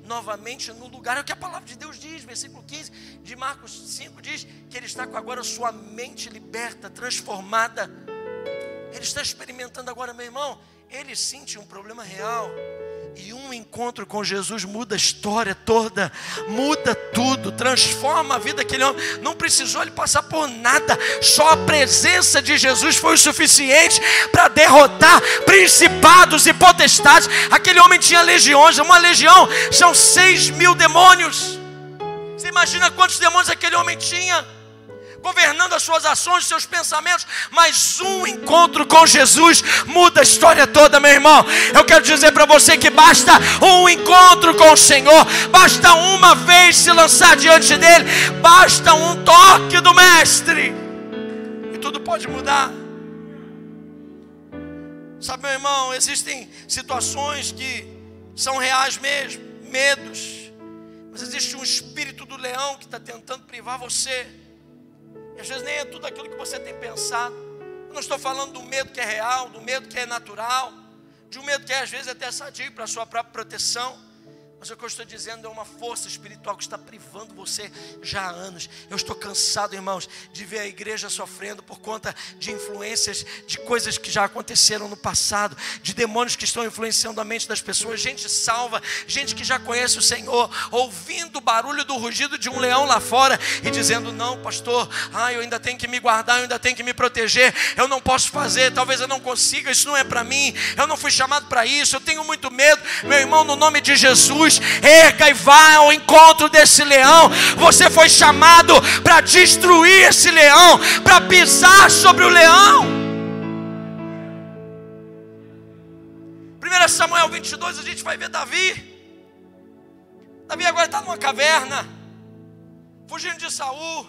novamente no lugar. É o que a palavra de Deus diz, versículo 15 de Marcos 5 diz que ele está com agora sua mente liberta, transformada. Ele está experimentando agora, meu irmão, ele sente um problema real. E um encontro com Jesus muda a história toda, muda tudo, transforma a vida daquele homem. Não precisou ele passar por nada, só a presença de Jesus foi o suficiente para derrotar principados e potestades. Aquele homem tinha legiões, uma legião são 6.000 demônios. Você imagina quantos demônios aquele homem tinha? Governando as suas ações, os seus pensamentos. Mas um encontro com Jesus muda a história toda, meu irmão. Eu quero dizer para você que basta um encontro com o Senhor, basta uma vez se lançar diante dele, basta um toque do Mestre e tudo pode mudar. Sabe, meu irmão, existem situações que são reais mesmo, medos, mas existe um espírito do leão que está tentando privar você. E às vezes nem é tudo aquilo que você tem pensado. Eu não estou falando do medo que é real, do medo que é natural, de um medo que às vezes é até sadio para a sua própria proteção. Mas o que eu estou dizendo é uma força espiritual que está privando você já há anos. Eu estou cansado, irmãos, de ver a igreja sofrendo por conta de influências, de coisas que já aconteceram no passado, de demônios que estão influenciando a mente das pessoas. Gente salva, gente que já conhece o Senhor, ouvindo o barulho do rugido de um leão lá fora e dizendo: não, pastor, eu ainda tenho que me guardar, eu ainda tenho que me proteger, eu não posso fazer, talvez eu não consiga, isso não é para mim, eu não fui chamado para isso, eu tenho muito medo. Meu irmão, no nome de Jesus, erga e vá ao encontro desse leão. Você foi chamado para destruir esse leão, para pisar sobre o leão. 1 Samuel 22 a gente vai ver Davi. Davi agora está numa caverna, fugindo de Saul,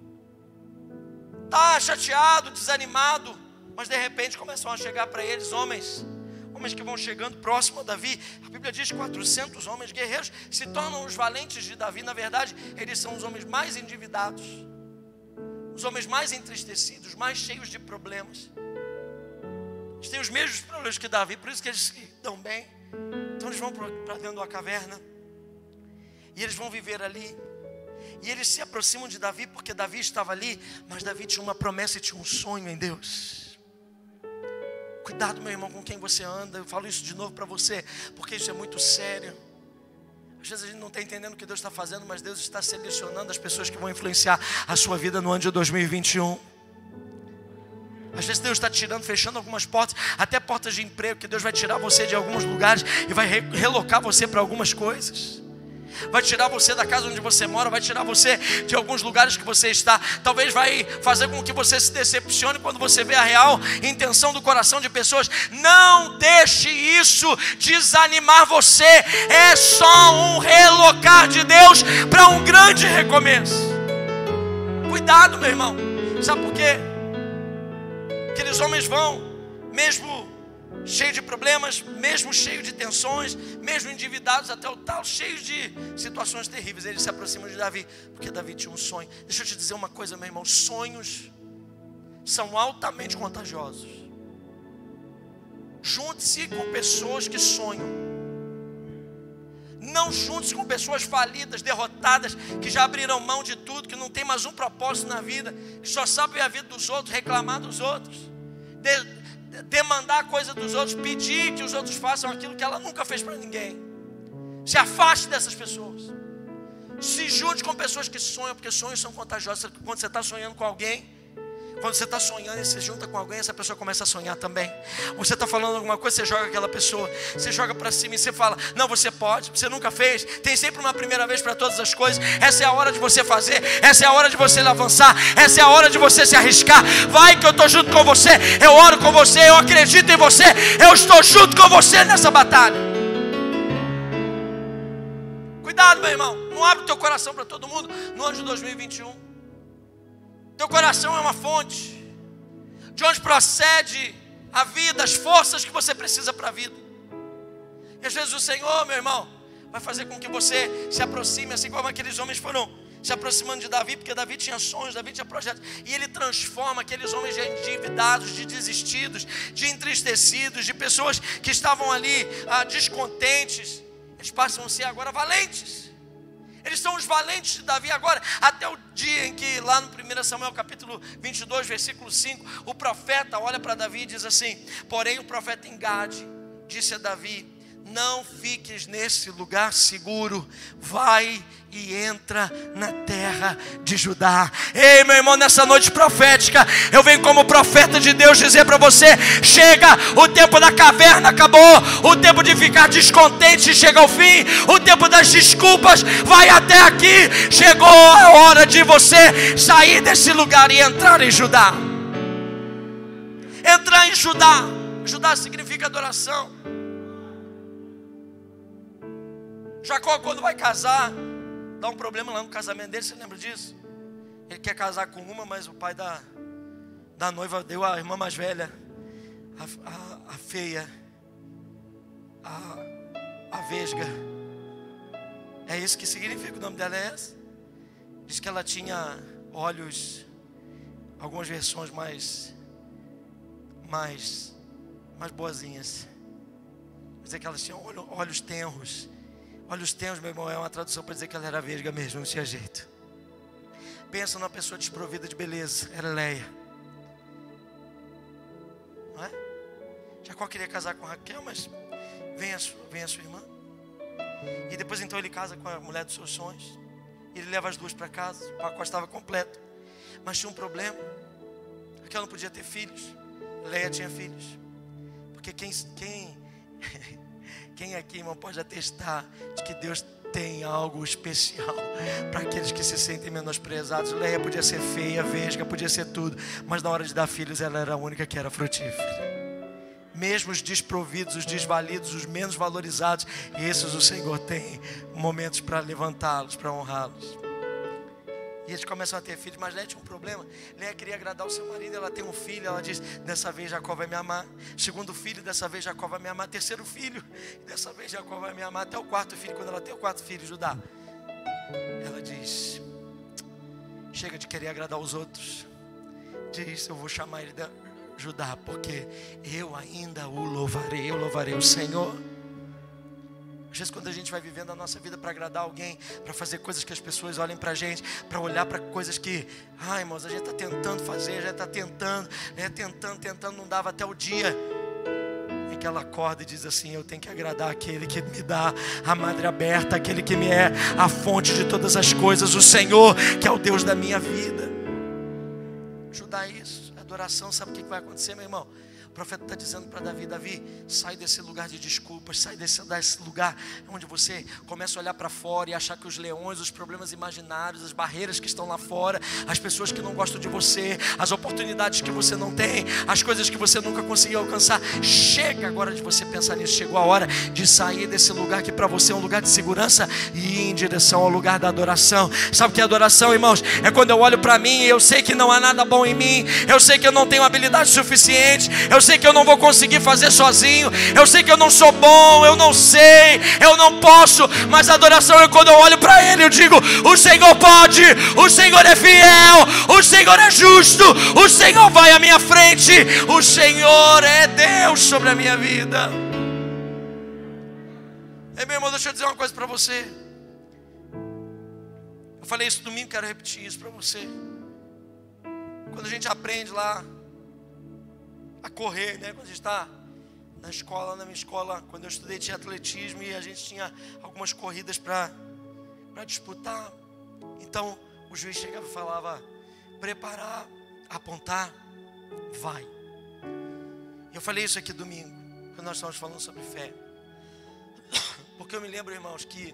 está chateado, desanimado, mas de repente começam a chegar para eles homens que vão chegando próximo a Davi. A Bíblia diz que 400 homens guerreiros se tornam os valentes de Davi. Na verdade, eles são os homens mais endividados, os homens mais entristecidos, mais cheios de problemas. Eles têm os mesmos problemas que Davi, por isso que eles se dão bem. Então eles vão para dentro da caverna e eles vão viver ali. E eles se aproximam de Davi porque Davi estava ali, mas Davi tinha uma promessa e tinha um sonho em Deus. Cuidado, meu irmão, com quem você anda. Eu falo isso de novo para você, porque isso é muito sério. Às vezes a gente não está entendendo o que Deus está fazendo, mas Deus está selecionando as pessoas que vão influenciar a sua vida no ano de 2021. Às vezes Deus está tirando, fechando algumas portas, até portas de emprego, que Deus vai tirar você de alguns lugares e vai relocar você para algumas coisas. Vai tirar você da casa onde você mora, vai tirar você de alguns lugares que você está. Talvez vai fazer com que você se decepcione quando você vê a real intenção do coração de pessoas. Não deixe isso desanimar você. É só um relocar de Deus para um grande recomeço. Cuidado, meu irmão. Sabe por quê? Aqueles homens vão, mesmo cheio de problemas, mesmo cheio de tensões, mesmo endividados até o tal, cheios de situações terríveis, eles se aproximam de Davi, porque Davi tinha um sonho. Deixa eu te dizer uma coisa, meu irmão, sonhos são altamente contagiosos. Junte-se com pessoas que sonham. Não junte-se com pessoas falidas, derrotadas, que já abriram mão de tudo, que não tem mais um propósito na vida, que só sabem a vida dos outros, reclamar dos outros, demandar a coisa dos outros, pedir que os outros façam aquilo que ela nunca fez para ninguém. Se afaste dessas pessoas. Se junte com pessoas que sonham, porque sonhos são contagiosos. Quando você está sonhando com alguém, quando você está sonhando e você junta com alguém, essa pessoa começa a sonhar também. Você está falando alguma coisa, você joga aquela pessoa, você joga para cima e você fala: não, você pode, você nunca fez. Tem sempre uma primeira vez para todas as coisas. Essa é a hora de você fazer, essa é a hora de você avançar, essa é a hora de você se arriscar. Vai que eu estou junto com você, eu oro com você, eu acredito em você, eu estou junto com você nessa batalha. Cuidado, meu irmão, não abre o teu coração para todo mundo no ano de 2021. Teu coração é uma fonte de onde procede a vida, as forças que você precisa para a vida. E às vezes o Senhor, meu irmão, vai fazer com que você se aproxime, assim como aqueles homens foram se aproximando de Davi, porque Davi tinha sonhos, Davi tinha projetos, e ele transforma aqueles homens de endividados, de desistidos, de entristecidos, de pessoas que estavam ali descontentes. Eles passam a ser agora valentes. Eles são os valentes de Davi agora, até o dia em que lá no 1 Samuel capítulo 22, versículo 5, o profeta olha para Davi e diz assim: porém o profeta Engade disse a Davi: não fiques nesse lugar seguro, vai e entra na terra de Judá. Ei, meu irmão, nessa noite profética, eu venho como profeta de Deus dizer para você: chega, o tempo da caverna acabou, o tempo de ficar descontente chega ao fim, o tempo das desculpas vai até aqui. Chegou a hora de você sair desse lugar e entrar em Judá. Entrar em Judá. Judá significa adoração. Jacó, quando vai casar, dá um problema lá no casamento dele, você lembra disso? Ele quer casar com uma, mas o pai da noiva deu a irmã mais velha, a feia, a vesga. É isso que significa, o nome dela é esse. Diz que ela tinha olhos, algumas versões mais boazinhas. Dizer que elas tinham olhos tenros. Olhos tenros, meu irmão, é uma tradução para dizer que ela era vesga mesmo, não tinha jeito. Pensa numa pessoa desprovida de beleza, era Leia. Não é? Jacó queria casar com Raquel, mas vem a sua irmã. E depois então ele casa com a mulher dos seus sonhos. Ele leva as duas para casa, o pacote estava completo. Mas tinha um problema. Raquel não podia ter filhos, Leia tinha filhos. Porque quem aqui, irmão, pode atestar de que Deus tem algo especial para aqueles que se sentem menosprezados? Leia podia ser feia, vesga, podia ser tudo, mas na hora de dar filhos ela era a única que era frutífera. Mesmo os desprovidos, os desvalidos, os menos valorizados, esses o Senhor tem momentos para levantá-los, para honrá-los. E eles começam a ter filhos, mas Leia tinha um problema. Leia queria agradar o seu marido, ela tem um filho, ela diz: dessa vez Jacó vai me amar. Segundo filho, dessa vez Jacó vai me amar. Terceiro filho, dessa vez Jacó vai me amar. Até o quarto filho, quando ela tem o quarto filho, Judá, ela diz: chega de querer agradar os outros. Diz: eu vou chamar ele de Judá, porque eu ainda o louvarei. Eu louvarei o Senhor. Às vezes quando a gente vai vivendo a nossa vida para agradar alguém, para fazer coisas que as pessoas olhem para a gente, para olhar para coisas que, irmãos, a gente está tentando fazer, a gente está tentando, não dava, até o dia em que ela acorda e diz assim: eu tenho que agradar aquele que me dá a madre aberta, aquele que me é a fonte de todas as coisas, o Senhor, que é o Deus da minha vida. Judá, isso, adoração. Sabe o que vai acontecer, meu irmão? O profeta está dizendo para Davi: Davi, sai desse lugar de desculpas, sai desse lugar onde você começa a olhar para fora e achar que os leões, os problemas imaginários, as barreiras que estão lá fora, as pessoas que não gostam de você, as oportunidades que você não tem, as coisas que você nunca conseguiu alcançar. Chega agora de você pensar nisso. Chegou a hora de sair desse lugar que para você é um lugar de segurança e ir em direção ao lugar da adoração. Sabe o que é adoração, irmãos? É quando eu olho para mim e eu sei que não há nada bom em mim, eu sei que eu não tenho habilidade suficiente, eu sei que eu não vou conseguir fazer sozinho, eu sei que eu não sou bom, eu não sei, eu não posso, mas a adoração é quando eu olho para Ele e eu digo: o Senhor pode, o Senhor é fiel, o Senhor é justo, o Senhor vai à minha frente, o Senhor é Deus sobre a minha vida. Ei, meu irmão, deixa eu dizer uma coisa para você. Eu falei isso domingo, quero repetir isso para você. Quando a gente aprende lá a correr, né? Quando a gente está na escola, na minha escola, quando eu estudei, tinha atletismo e a gente tinha algumas corridas para disputar. Então o juiz chegava e falava: preparar, apontar, vai. Eu falei isso aqui domingo, quando nós estávamos falando sobre fé, porque eu me lembro, irmãos, que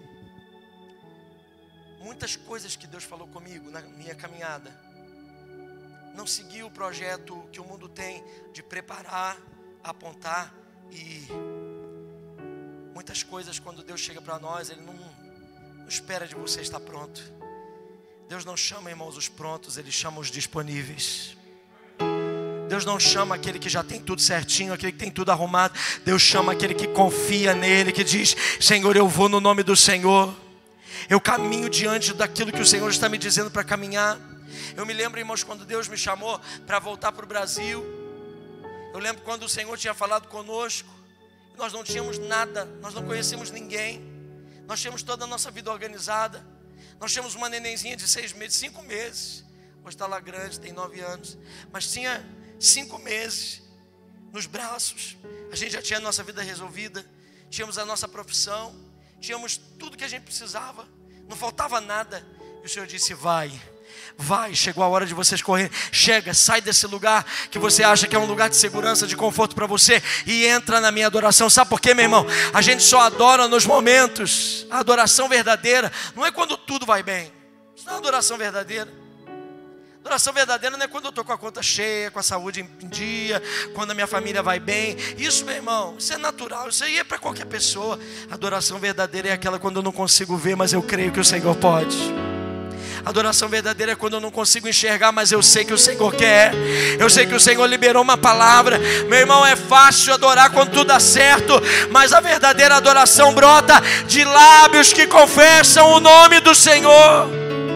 muitas coisas que Deus falou comigo na minha caminhada não seguir o projeto que o mundo tem de preparar, apontar e ir. Muitas coisas, quando Deus chega para nós, Ele não espera de você estar pronto. Deus não chama, irmãos, os prontos, Ele chama os disponíveis. Deus não chama aquele que já tem tudo certinho, aquele que tem tudo arrumado. Deus chama aquele que confia nele, que diz: Senhor, eu vou no nome do Senhor, eu caminho diante daquilo que o Senhor está me dizendo para caminhar. Eu me lembro, irmãos, quando Deus me chamou para voltar para o Brasil. Eu lembro quando o Senhor tinha falado conosco. Nós não tínhamos nada, nós não conhecíamos ninguém. Nós tínhamos toda a nossa vida organizada. Nós tínhamos uma nenenzinha de 6 meses, 5 meses. Hoje está lá grande, tem 9 anos. Mas tinha 5 meses nos braços. A gente já tinha a nossa vida resolvida. Tínhamos a nossa profissão. Tínhamos tudo que a gente precisava. Não faltava nada. E o Senhor disse: vai, chegou a hora de vocês correr. Chega, sai desse lugar que você acha que é um lugar de segurança, de conforto para você, e entra na minha adoração. Sabe por quê, meu irmão? A gente só adora nos momentos. A adoração verdadeira não é quando tudo vai bem. Isso não é adoração verdadeira. Adoração verdadeira não é quando eu estou com a conta cheia, com a saúde em dia, quando a minha família vai bem. Isso, meu irmão, isso é natural, isso aí é para qualquer pessoa. Adoração verdadeira é aquela quando eu não consigo ver, mas eu creio que o Senhor pode. Adoração verdadeira é quando eu não consigo enxergar, mas eu sei que o Senhor quer. Eu sei que o Senhor liberou uma palavra. Meu irmão, é fácil adorar quando tudo dá certo, mas a verdadeira adoração brota de lábios que confessam o nome do Senhor.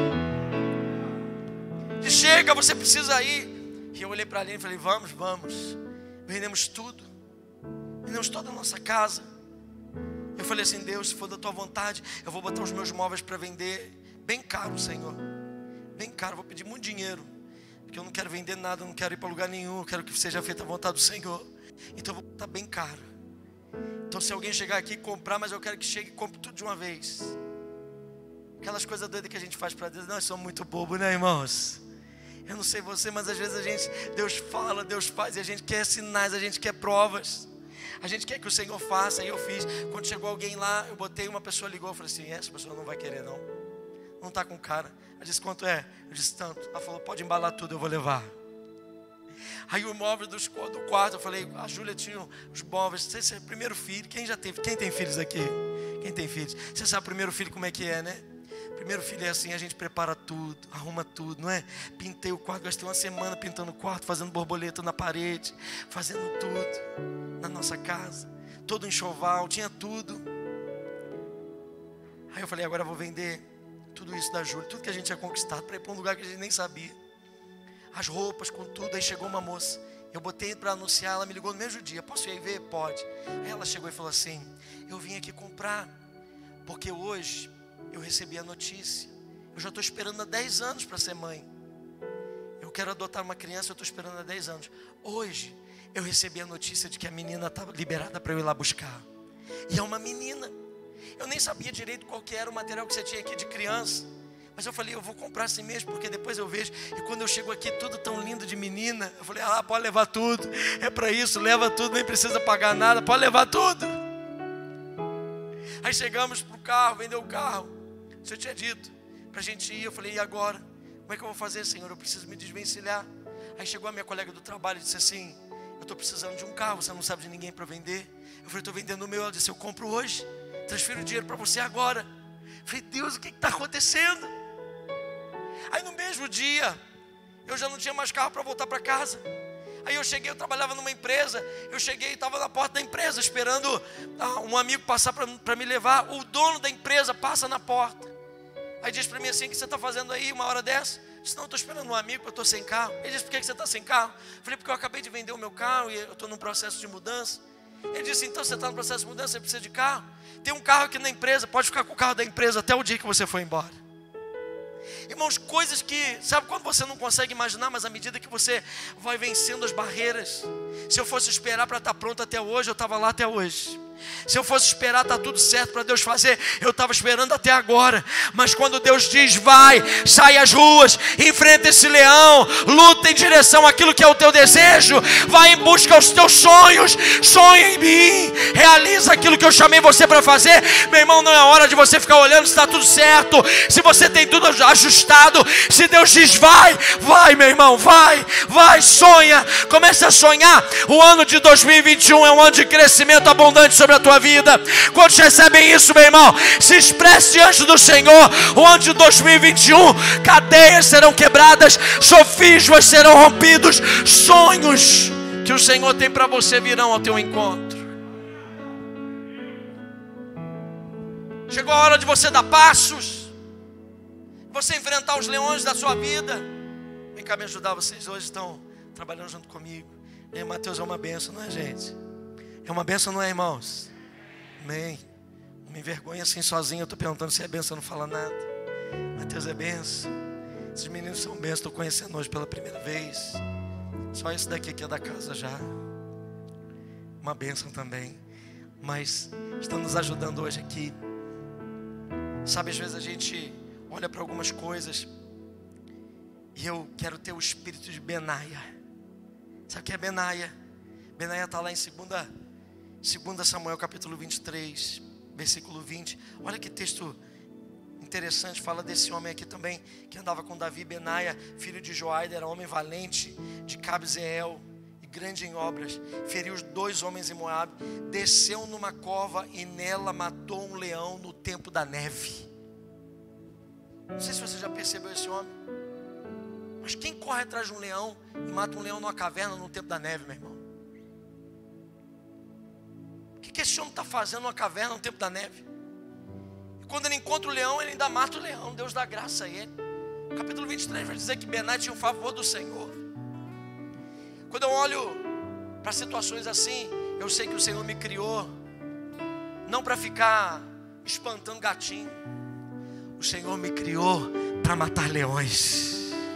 E chega, você precisa ir. E eu olhei para ali e falei: vamos. Vendemos tudo. Vendemos toda a nossa casa. Eu falei assim: Deus, se for da tua vontade, eu vou botar os meus móveis para vender. Bem caro, Senhor. Bem caro, vou pedir muito dinheiro. Porque eu não quero vender nada, não quero ir para lugar nenhum. Eu quero que seja feita a vontade do Senhor. Então eu vou botar bem caro. Então se alguém chegar aqui e comprar, mas eu quero que chegue e compre tudo de uma vez. Aquelas coisas doidas que a gente faz para Deus. Nós somos muito bobos, né, irmãos? Eu não sei você, mas às vezes Deus fala, Deus faz, e a gente quer sinais, a gente quer provas. A gente quer que o Senhor faça, e eu fiz. Quando chegou alguém lá, eu botei, uma pessoa ligou, eu falei assim: essa pessoa não vai querer não. Não está com cara. Ela disse: quanto é? Eu disse: tanto. Ela falou: pode embalar tudo, eu vou levar. Aí o móvel do quarto, eu falei: a Júlia tinha os móveis. Você é o primeiro filho. Quem já teve? Quem tem filhos aqui? Quem tem filhos? Você sabe o primeiro filho como é que é, né? Primeiro filho é assim, a gente prepara tudo, arruma tudo, não é? Pintei o quarto, gastei uma semana pintando o quarto, fazendo borboleta na parede, fazendo tudo na nossa casa, todo enxoval, tinha tudo. Aí eu falei: agora eu vou vender tudo isso da Júlia, tudo que a gente tinha conquistado, para ir para um lugar que a gente nem sabia. As roupas com tudo. Aí chegou uma moça, eu botei para anunciar, ela me ligou no mesmo dia: posso ir aí ver? Pode. Aí ela chegou e falou assim: eu vim aqui comprar, porque hoje eu recebi a notícia, eu já estou esperando há 10 anos para ser mãe. Eu quero adotar uma criança, eu estou esperando há 10 anos. Hoje eu recebi a notícia de que a menina estava liberada para eu ir lá buscar. E é uma menina. Eu nem sabia direito qual que era o material que você tinha aqui de criança, mas eu falei: eu vou comprar assim mesmo, porque depois eu vejo. E quando eu chego aqui, tudo tão lindo de menina, eu falei: ah, pode levar tudo, é para isso, leva tudo, nem precisa pagar nada, pode levar tudo. Aí chegamos para o carro, vendeu o carro. O Senhor tinha dito para a gente ir. Eu falei: e agora? Como é que eu vou fazer, Senhor? Eu preciso me desvencilhar. Aí chegou a minha colega do trabalho e disse assim: eu estou precisando de um carro, você não sabe de ninguém para vender. Eu falei: estou vendendo o meu. Ela disse: eu compro hoje, transfiro o dinheiro para você agora. Eu falei: Deus, o que está acontecendo? Aí no mesmo dia, eu já não tinha mais carro para voltar para casa. Aí eu cheguei, eu trabalhava numa empresa. Eu cheguei e estava na porta da empresa, esperando um amigo passar para me levar. O dono da empresa passa na porta. Aí diz para mim assim: o que você está fazendo aí uma hora dessa? Eu disse: não, estou esperando um amigo, eu estou sem carro. Ele disse: por que você está sem carro? Eu falei: porque eu acabei de vender o meu carro e eu estou num processo de mudança. Ele disse: então você está no processo de mudança, você precisa de carro? Tem um carro aqui na empresa, pode ficar com o carro da empresa até o dia que você for embora. Irmãos, coisas que, sabe quando você não consegue imaginar, mas à medida que você vai vencendo as barreiras. Se eu fosse esperar para estar pronto até hoje, eu estava lá até hoje. Se eu fosse esperar estar tudo certo para Deus fazer, eu estava esperando até agora. Mas quando Deus diz: vai, sai às ruas, enfrenta esse leão, luta em direção àquilo que é o teu desejo, vai em busca dos teus sonhos, sonha em mim, realiza aquilo que eu chamei você para fazer. Meu irmão, não é hora de você ficar olhando se está tudo certo, se você tem tudo ajustado. Se Deus diz: vai, meu irmão, vai, sonha, comece a sonhar. O ano de 2021 é um ano de crescimento abundante sobre a tua vida. Quantos recebem isso, meu irmão? Se expresse diante do Senhor. O ano de 2021, cadeias serão quebradas, sofismas serão rompidos, sonhos que o Senhor tem para você virão ao teu encontro. Chegou a hora de você dar passos, você enfrentar os leões da sua vida. Vem cá me ajudar, vocês hoje estão trabalhando junto comigo. E Mateus é uma bênção, não é, gente? É uma bênção, não é, irmãos? Amém. Me envergonha assim sozinho. Eu estou perguntando se é benção, não fala nada. Mateus é benção. Esses meninos são benção. Estou conhecendo hoje pela primeira vez. Só esse daqui que é da casa já. Uma benção também. Mas estão nos ajudando hoje aqui. Sabe, às vezes a gente olha para algumas coisas e eu quero ter o espírito de Benaia. Sabe o que é Benaia? Benaia está lá em 2 Samuel capítulo 23, versículo 20. Olha que texto interessante, fala desse homem aqui também, que andava com Davi. Benaia, filho de Joaida, era homem valente, de Cabzeel e grande em obras. Feriu os 2 homens em Moabe, desceu numa cova e nela matou um leão no tempo da neve. Não sei se você já percebeu esse homem, mas quem corre atrás de um leão e mata um leão numa caverna no tempo da neve, meu irmão? O que esse homem está fazendo numa caverna no tempo da neve? E quando ele encontra o leão, ele ainda mata o leão. Deus dá graça a ele. O capítulo 23 vai dizer que Benaia tinha o favor do Senhor. Quando eu olho para situações assim, eu sei que o Senhor me criou não para ficar espantando gatinho. O Senhor me criou para matar leões.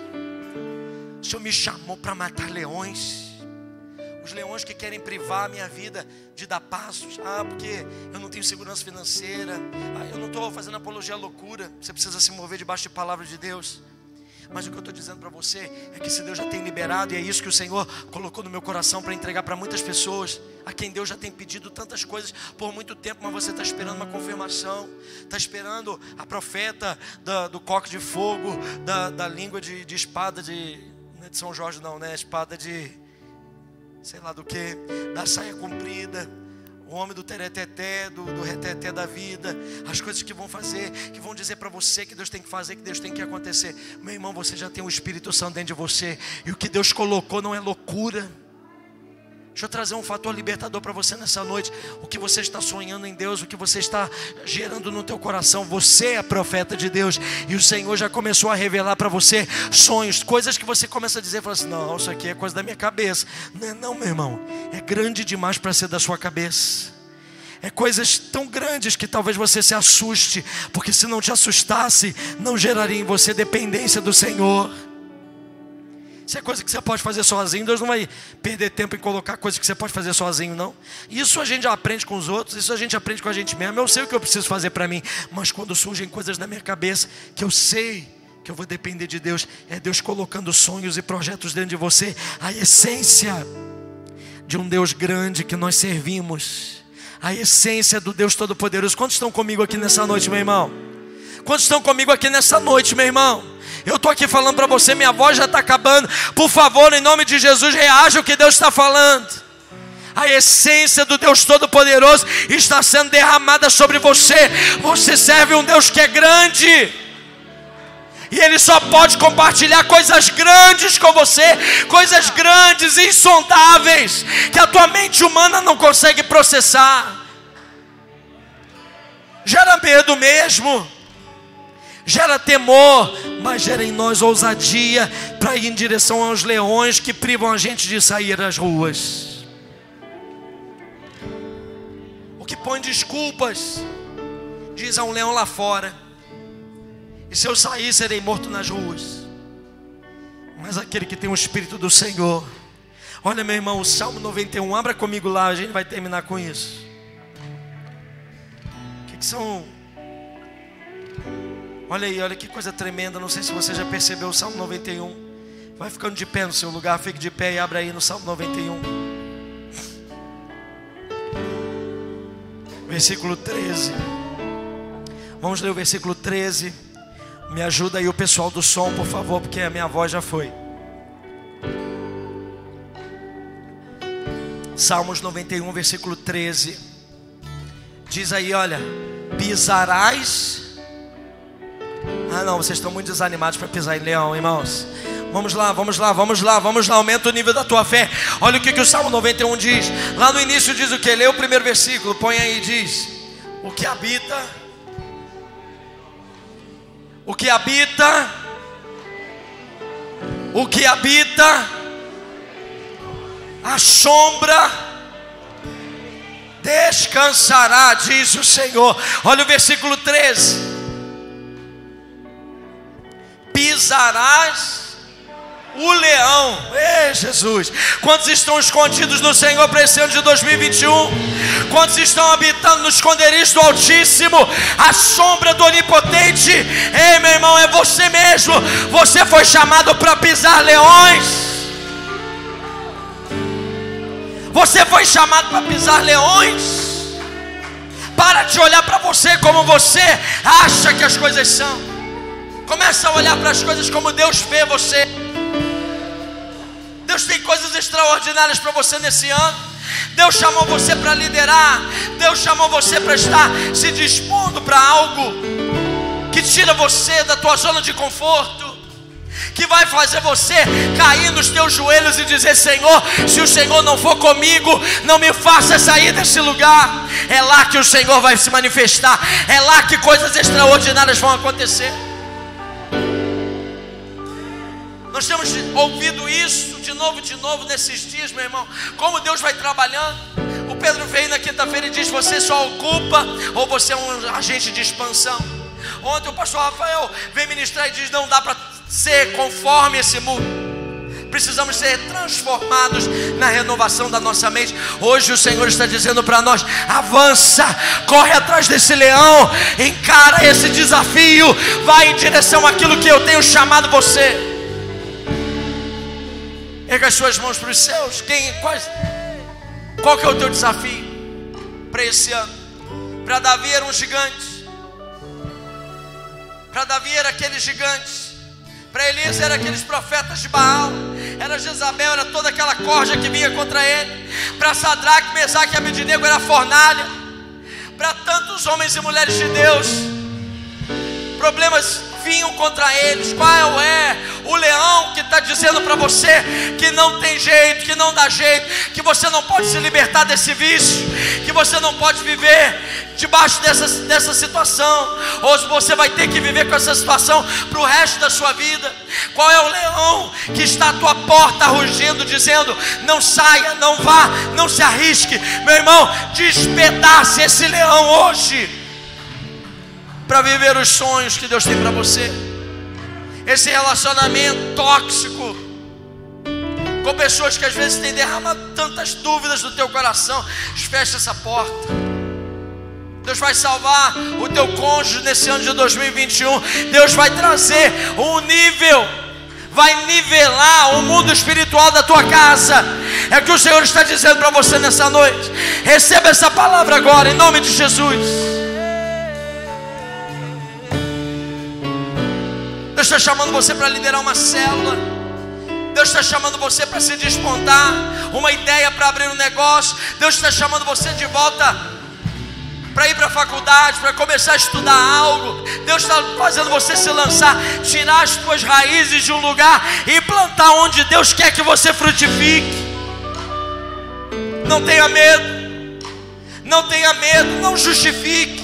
O Senhor me chamou para matar leões. Os leões que querem privar a minha vida de dar passos. Porque eu não tenho segurança financeira. Eu não estou fazendo apologia à loucura. Você precisa se mover debaixo de palavra de Deus. Mas o que eu estou dizendo para você é que se Deus já tem liberado, e é isso que o Senhor colocou no meu coração para entregar para muitas pessoas, a quem Deus já tem pedido tantas coisas por muito tempo, mas você está esperando uma confirmação, está esperando a profeta do coque de fogo, da língua de espada não é de São Jorge não, né? Espada de sei lá do que, da saia comprida, o homem do tereteté, do reteté da vida, as coisas que vão fazer, que vão dizer para você que Deus tem que fazer, que Deus tem que acontecer. Meu irmão, você já tem o Espírito Santo dentro de você, e o que Deus colocou não é loucura. Deixa eu trazer um fator libertador para você nessa noite. O que você está sonhando em Deus, o que você está gerando no teu coração, você é profeta de Deus, e o Senhor já começou a revelar para você sonhos, coisas que você começa a dizer, fala assim, não, isso aqui é coisa da minha cabeça. Não, meu irmão, é grande demais para ser da sua cabeça. É coisas tão grandes que talvez você se assuste, porque se não te assustasse, não geraria em você dependência do Senhor. Isso é coisa que você pode fazer sozinho. Deus não vai perder tempo em colocar coisas que você pode fazer sozinho, não. Isso a gente já aprende com os outros, isso a gente aprende com a gente mesmo. Eu sei o que eu preciso fazer para mim, mas quando surgem coisas na minha cabeça que eu sei que eu vou depender de Deus, é Deus colocando sonhos e projetos dentro de você. A essência de um Deus grande que nós servimos, a essência do Deus Todo-Poderoso. Quantos estão comigo aqui nessa noite, meu irmão? Quantos estão comigo aqui nessa noite, meu irmão? Eu estou aqui falando para você, minha voz já está acabando. Por favor, em nome de Jesus, reaja ao que Deus está falando. A essência do Deus Todo-Poderoso está sendo derramada sobre você. Você serve um Deus que é grande, e Ele só pode compartilhar coisas grandes com você. Coisas grandes, insondáveis, que a tua mente humana não consegue processar. Gera medo mesmo, gera temor, mas gera em nós ousadia para ir em direção aos leões que privam a gente de sair às ruas. O que põe desculpas, diz a um leão lá fora, e se eu sair serei morto nas ruas. Mas aquele que tem o Espírito do Senhor, olha, meu irmão, o Salmo 91, abra comigo lá, a gente vai terminar com isso. O que são? Olha aí, olha que coisa tremenda. Não sei se você já percebeu o Salmo 91. Vai ficando de pé no seu lugar, fique de pé e abra aí no Salmo 91, versículo 13. Vamos ler o versículo 13. Me ajuda aí o pessoal do som, por favor, porque a minha voz já foi. Salmos 91, versículo 13. Diz aí, olha, pisarás. Não, vocês estão muito desanimados para pisar em leão, irmãos. Vamos lá, aumenta o nível da tua fé. Olha o que o Salmo 91 diz. Lá no início diz o que? Lê o primeiro versículo, põe aí, diz: o que habita a sombra descansará, diz o Senhor. Olha o versículo 13: pisarás o leão. Ei, Jesus! Quantos estão escondidos no Senhor para esse ano de 2021? Quantos estão habitando no esconderijo do Altíssimo, a sombra do Onipotente? Ei, meu irmão, é você mesmo. Você foi chamado para pisar leões. Você foi chamado para pisar leões. Para de olhar para você como você acha que as coisas são. Começa a olhar para as coisas como Deus vê você. Deus tem coisas extraordinárias para você nesse ano. Deus chamou você para liderar. Deus chamou você para estar se dispondo para algo que tira você da tua zona de conforto, que vai fazer você cair nos teus joelhos e dizer: Senhor, se o Senhor não for comigo, não me faça sair desse lugar. É lá que o Senhor vai se manifestar. É lá que coisas extraordinárias vão acontecer. Nós temos ouvido isso de novo nesses dias, meu irmão. Como Deus vai trabalhando. O Pedro veio na quinta-feira e disse: você só ocupa ou você é um agente de expansão? Ontem o pastor Rafael veio ministrar e diz: não dá para ser conforme esse mundo. Precisamos ser transformados na renovação da nossa mente. Hoje o Senhor está dizendo para nós: avança, corre atrás desse leão, encara esse desafio, vai em direção àquilo que eu tenho chamado você. Erga as suas mãos para os céus. Qual que é o teu desafio para esse ano? Para Davi era um gigante. Para Davi era aqueles gigantes. Para Elias era aqueles profetas de Baal. Era Jezabel, era toda aquela corja que vinha contra ele. Para Sadraque, Mesaque e Abednego era a fornalha. Para tantos homens e mulheres de Deus, problemas vinham contra eles. Qual é o leão que está dizendo para você que não tem jeito, que não dá jeito, que você não pode se libertar desse vício, que você não pode viver debaixo dessa situação, ou você vai ter que viver com essa situação para o resto da sua vida? Qual é o leão que está à tua porta rugindo, dizendo: não saia, não vá, não se arrisque? Meu irmão, despedace esse leão hoje, para viver os sonhos que Deus tem para você. Esse relacionamento tóxico com pessoas que às vezes têm derramado tantas dúvidas no teu coração, fecha essa porta. Deus vai salvar o teu cônjuge nesse ano de 2021. Deus vai trazer um nível, vai nivelar o mundo espiritual da tua casa. É o que o Senhor está dizendo para você nessa noite. Receba essa palavra agora, em nome de Jesus. Deus está chamando você para liderar uma célula. Deus está chamando você para se despontar, uma ideia para abrir um negócio. Deus está chamando você de volta para ir para a faculdade, para começar a estudar algo. Deus está fazendo você se lançar, tirar as tuas raízes de um lugar e plantar onde Deus quer que você frutifique. Não tenha medo, não tenha medo, não justifique.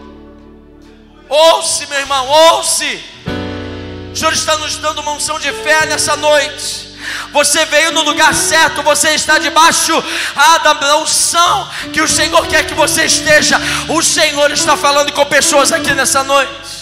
Ouça, meu irmão, ouça. O Senhor está nos dando uma unção de fé nessa noite. Você veio no lugar certo. Você está debaixo da unção que o Senhor quer que você esteja. O Senhor está falando com pessoas aqui nessa noite.